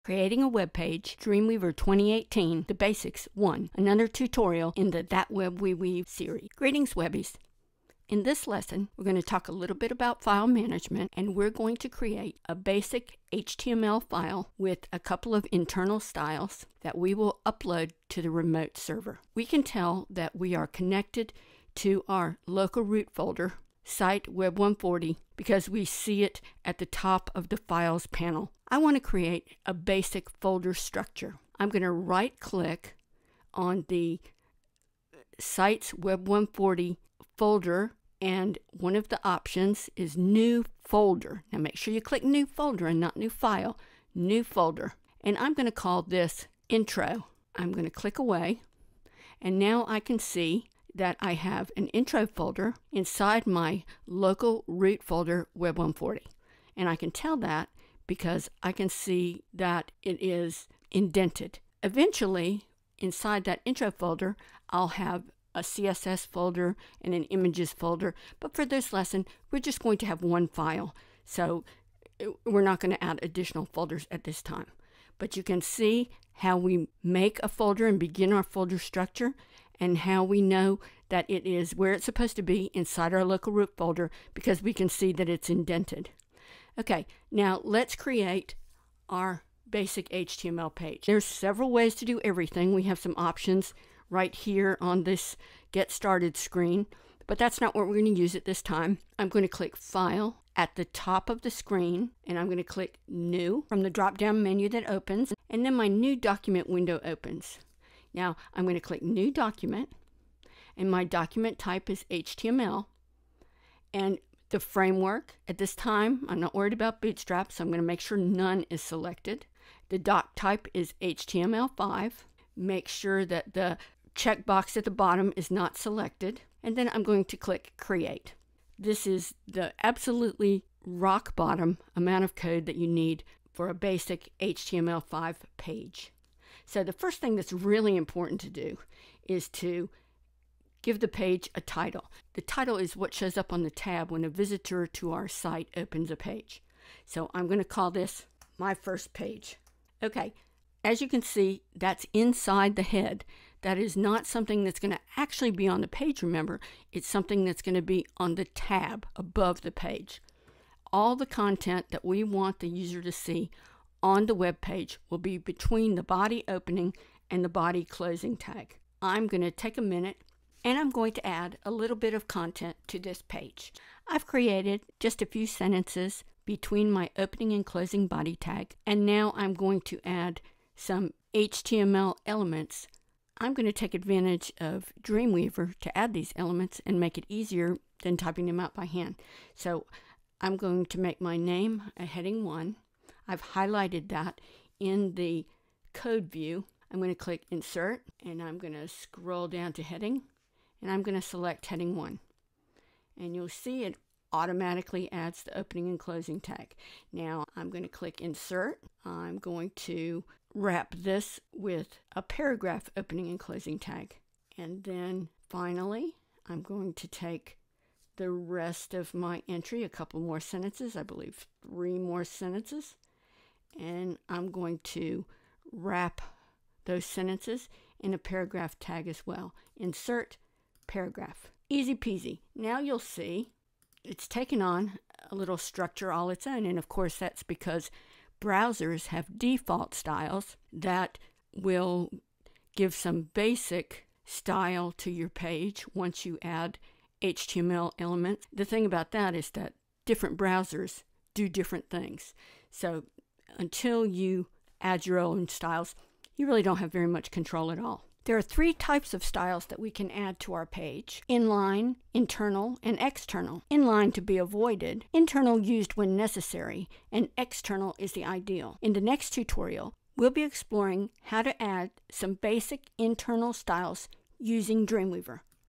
Creating a Web Page, Dreamweaver 2018, The Basics 1, another tutorial in the That Web We Weave series. Greetings, Webbies. In this lesson, we're going to talk a little bit about file management, and we're going to create a basic HTML file with a couple of internal styles that we will upload to the remote server. We can tell that we are connected to our local root folder, site Web 140, because we see it at the top of the Files panel. I want to create a basic folder structure. I'm going to right-click on the site's Web 140 folder, and one of the options is New Folder. Now make sure you click New Folder and not New File. New Folder. And I'm going to call this Intro. I'm going to click away, and now I can see that I have an intro folder inside my local root folder Web 140. And I can tell that because I can see that it is indented. Eventually, inside that intro folder, I'll have a CSS folder and an images folder, but for this lesson, we're just going to have one file. So we're not going to add additional folders at this time. But you can see how we make a folder and begin our folder structure, and how we know that it is where it's supposed to be inside our local root folder because we can see that it's indented. Okay, now let's create our basic HTML page. There's several ways to do everything. We have some options right here on this Get Started screen, but that's not what we're going to use at this time. I'm going to click File at the top of the screen, and I'm going to click New from the drop-down menu that opens, and then my new document window opens. Now I'm going to click New Document, and my document type is HTML, and the framework at this time, I'm not worried about Bootstrap, so I'm going to make sure none is selected. The doc type is HTML5. Make sure that the checkbox at the bottom is not selected, and then I'm going to click Create. This is the absolutely rock bottom amount of code that you need for a basic HTML5 page. So the first thing that's really important to do is to give the page a title. The title is what shows up on the tab when a visitor to our site opens a page. So I'm going to call this My First Page. Okay, as you can see, that's inside the head. That is not something that's going to actually be on the page, remember. It's something that's going to be on the tab above the page. All the content that we want the user to see on the web page will be between the body opening and the body closing tag. I'm going to take a minute and I'm going to add a little bit of content to this page. I've created just a few sentences between my opening and closing body tag, and now I'm going to add some HTML elements. I'm going to take advantage of Dreamweaver to add these elements and make it easier than typing them out by hand. So I'm going to make my name a heading 1. I've highlighted that in the code view. I'm going to click Insert, and I'm going to scroll down to Heading, and I'm going to select Heading 1. And you'll see it automatically adds the opening and closing tag. Now I'm going to click Insert. I'm going to wrap this with a paragraph opening and closing tag. And then finally, I'm going to take the rest of my entry, a couple more sentences, I believe 3 more sentences, and I'm going to wrap those sentences in a paragraph tag as well. Insert paragraph. Easy peasy. Now you'll see it's taken on a little structure all its own, and of course that's because browsers have default styles that will give some basic style to your page once you add HTML elements. The thing about that is that different browsers do different things. So until you add your own styles, you really don't have very much control at all. There are 3 types of styles that we can add to our page: inline, internal, and external. Inline to be avoided, internal used when necessary, and external is the ideal. In the next tutorial, we'll be exploring how to add some basic internal styles using Dreamweaver.